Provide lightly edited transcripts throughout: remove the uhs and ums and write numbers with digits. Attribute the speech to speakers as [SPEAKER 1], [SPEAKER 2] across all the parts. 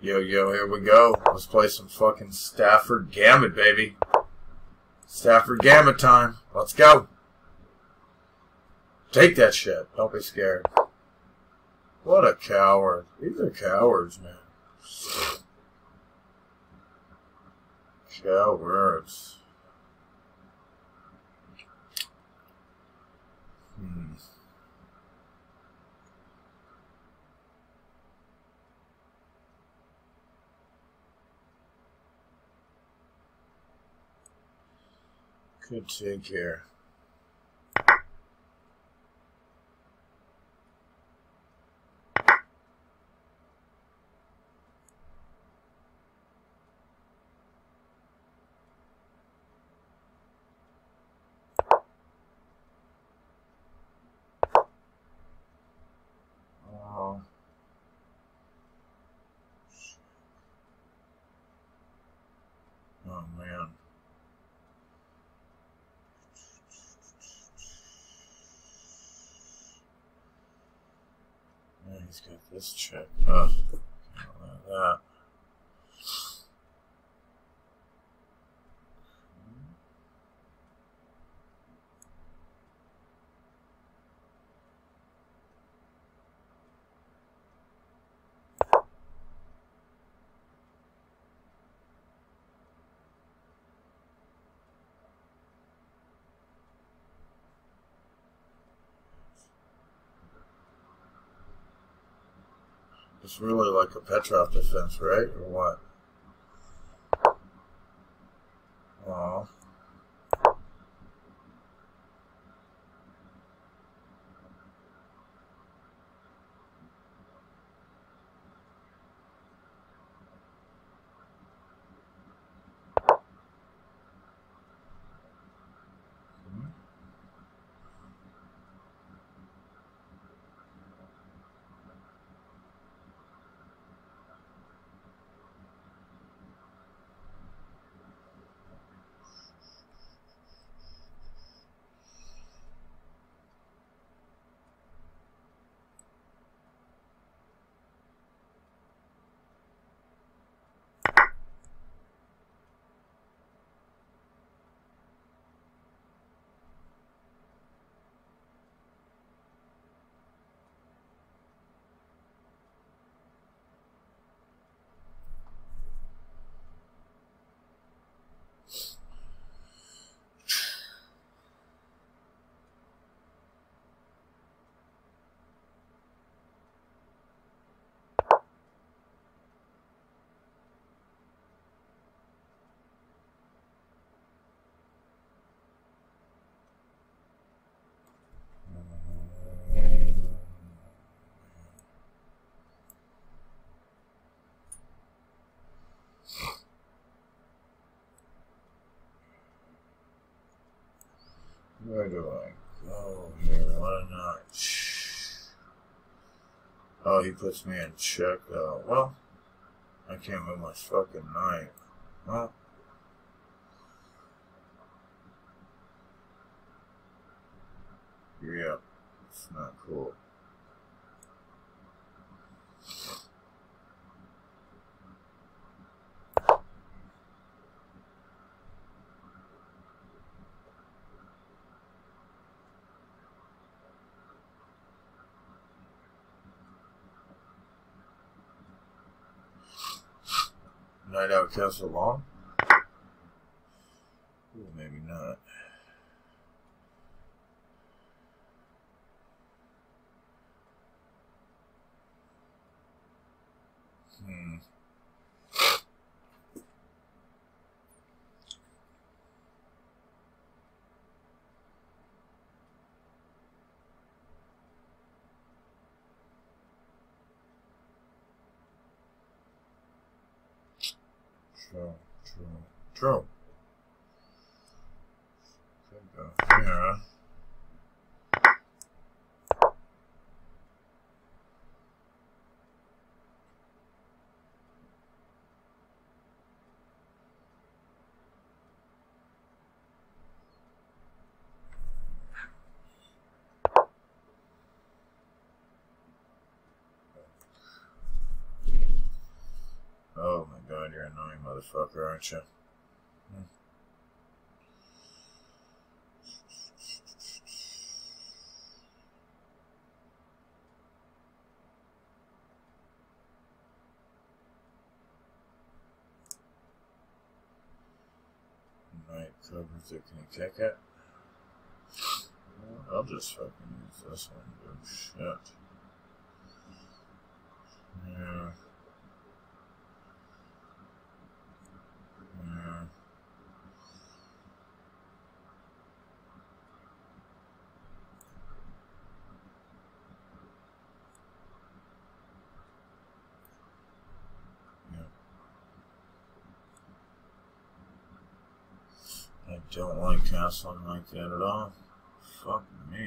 [SPEAKER 1] Yo, yo, here we go. Let's play some fucking Stafford Gamut, baby. Stafford Gamut time. Let's go. Take that shit. Don't be scared. What a coward. These are cowards, man. Cowards. Could take here. Oh man. Yeah, he's got this check. Oh, like that. It's really like a Petrov defense, right? Or what? Oh. Where do I go here? Why not? Oh, he puts me in check though. Well, I can't move my fucking knight. Well, yeah, it's not cool. Night out Castle Long? Ooh, maybe not. True. Could go here. Oh my god, you're an annoying motherfucker, aren't you? Night covers it. Can you take it? Well, I'll just fucking use this one. Oh shit. Yeah. Yeah. I don't like castling like that at all. Fuck me.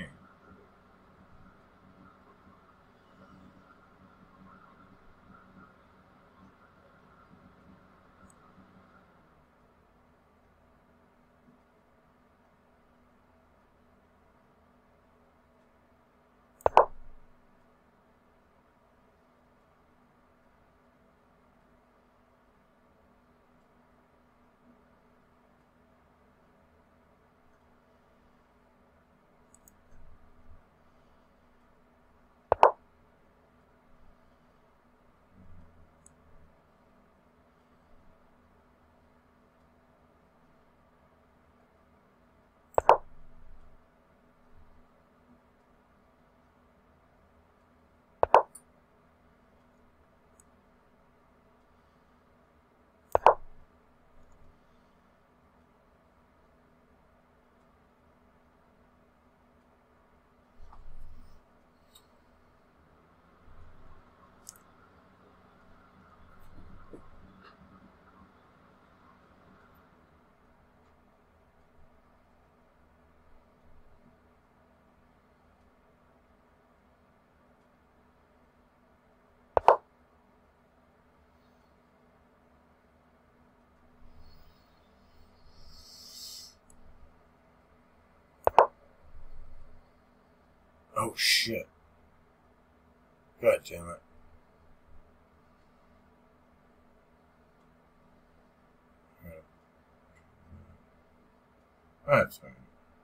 [SPEAKER 1] Oh shit. God damn it. That's fine.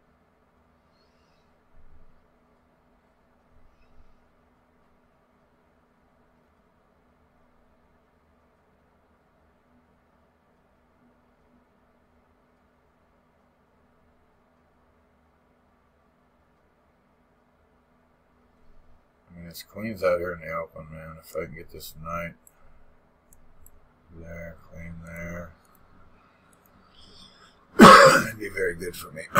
[SPEAKER 1] I mean, it's queens out here in the open, man. If I can get this tonight. There, queen there. It'd be very good for me.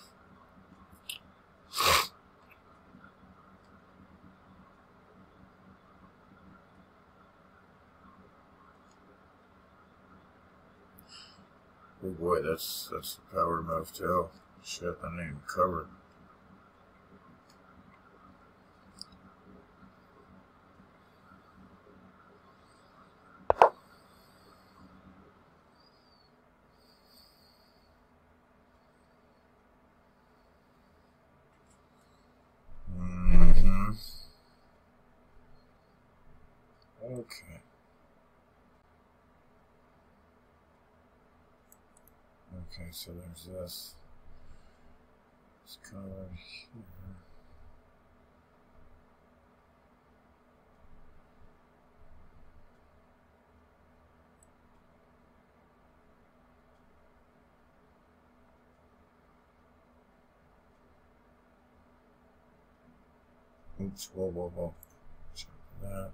[SPEAKER 1] Oh boy, that's the power move too. Shit, I didn't even cover it. Okay. Okay, so there's this. This color here. Oops, whoa, whoa, whoa. Check that.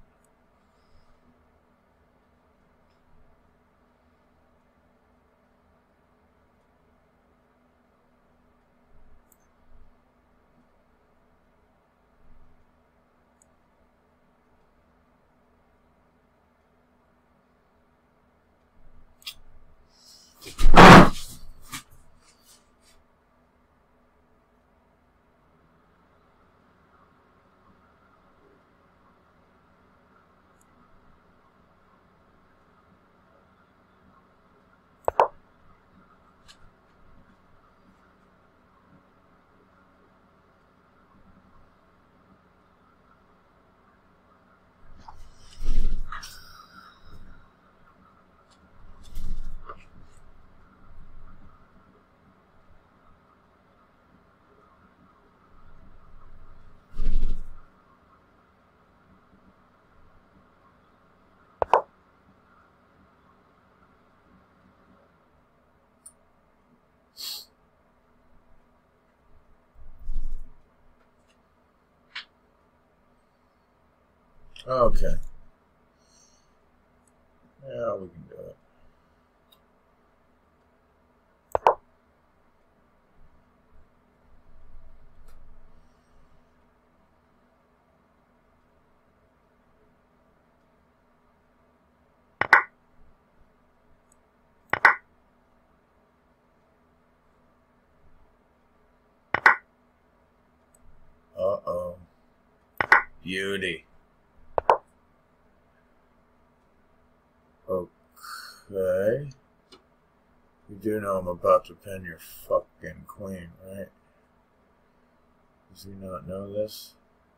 [SPEAKER 1] Okay. Yeah, we can do it. Uh-oh. Beauty. Okay. You do know I'm about to pin your fucking queen, right? Does he not know this?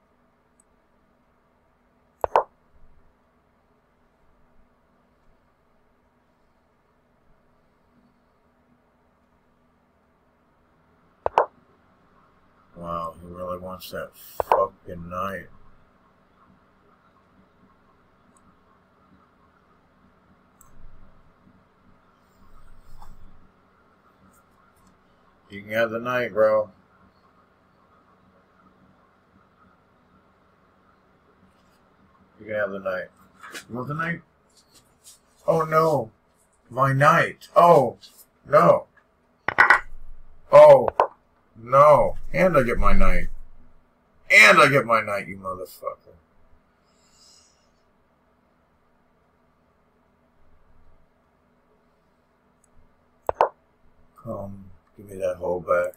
[SPEAKER 1] Wow, he really wants that fucking knight. You can have the knight, bro. You can have the knight. You want the knight? Oh no. My knight. Oh. No. Oh. No. And I get my knight. And I get my knight, you motherfucker. Come. Give me that hole back.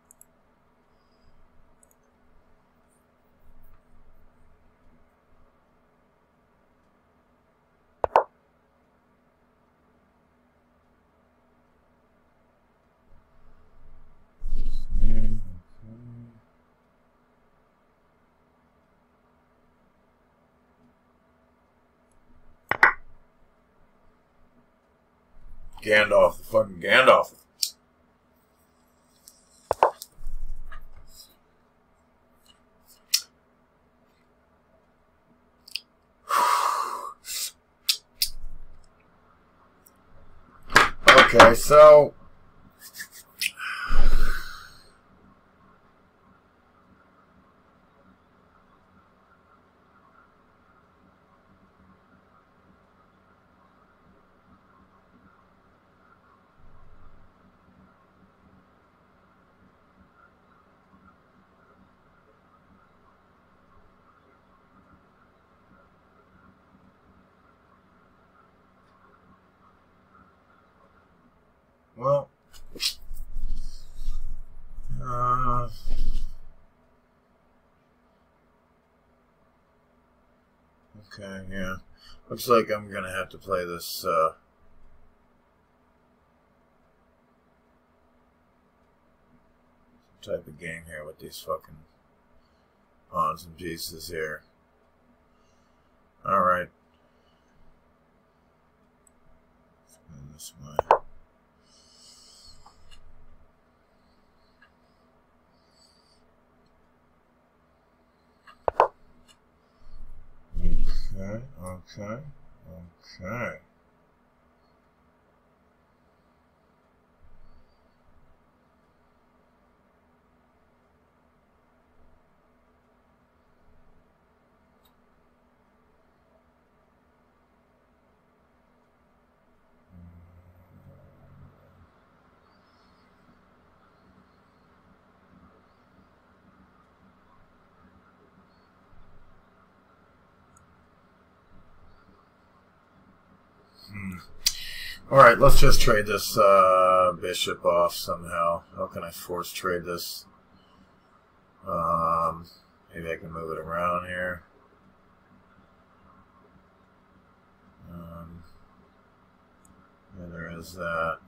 [SPEAKER 1] Gandalf, the fucking Gandalf. Okay, so well, okay, yeah. Looks like I'm gonna have to play this, type of game here with these fucking pawns and pieces here. Alright. This way. Okay. Alright, let's just trade this bishop off somehow. How can I force trade this? Maybe I can move it around here. Yeah, there is that.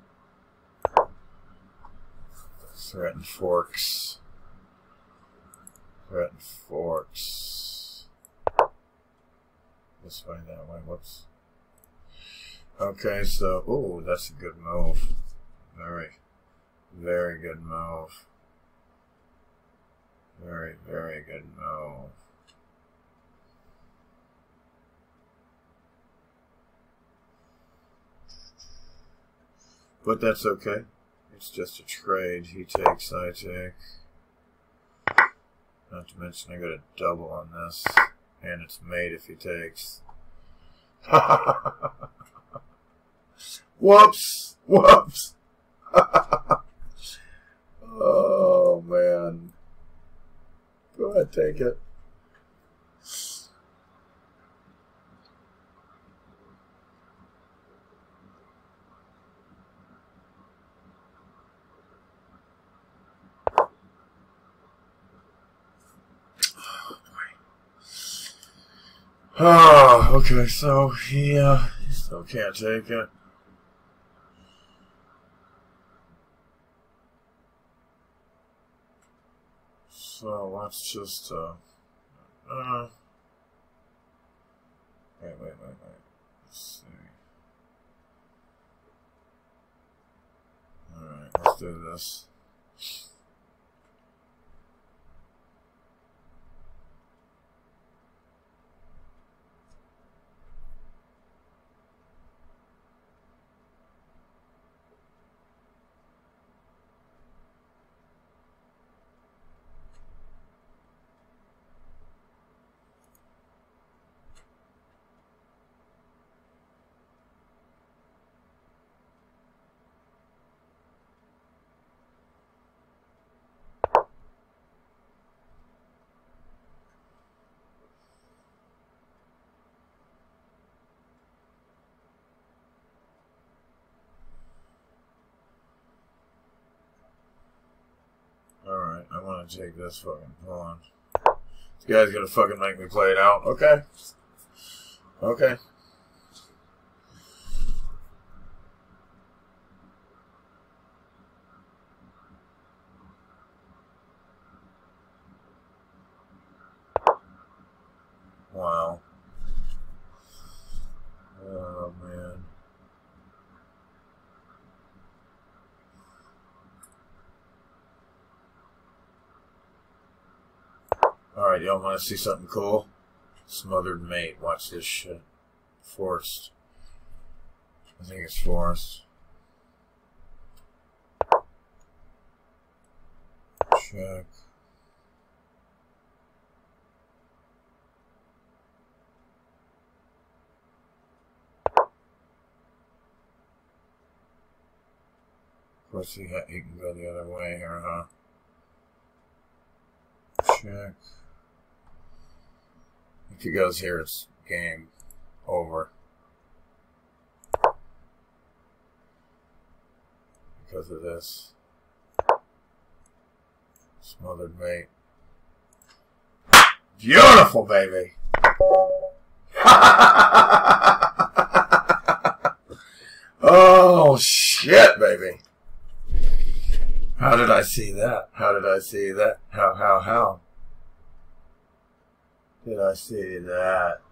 [SPEAKER 1] Threaten forks. Threaten forks. This way, that way. Whoops. Okay, so, ooh, that's a good move. Very good move. Very good move. But that's okay. It's just a trade. He takes, I take. Not to mention I got a double on this. And it's mate if he takes. Whoops! Whoops! Oh, man. Go ahead, take it. Oh, okay, so he still can't take it. So let's just, wait. Let's see. Alright, let's do this. Alright, I want to take this fucking pawn. This guy's gonna fucking make me play it out. Okay. Okay. Wow. Oh, man. Alright, y'all want to see something cool? Smothered mate. Watch this shit. Forced. I think it's forced. Check. Of course, he can go the other way here, huh? Check. If he goes here, it's game over. Because of this. Smothered mate. Beautiful, baby! Oh, shit, baby! How did I see that? How did I see that? How did I see that?